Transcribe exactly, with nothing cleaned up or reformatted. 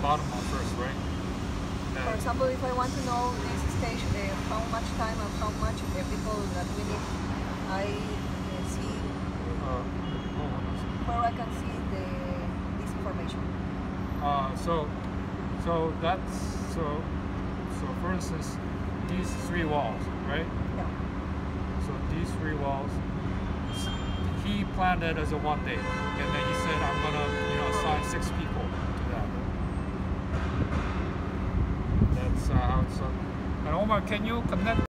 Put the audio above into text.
bottom one first, right? For And example, if I want to know this stage, uh, how much time and how much uh, people that we need, I uh, see uh, oh, hold on a second. where I can see the this information. Uh, so, so that's so. So for instance, these three walls, right? Yeah. So these three walls, he planned it as a one day, and then he said, "I'm gonna, you know, assign six people to that." That's uh, how it's. Uh, and Omar, can you connect?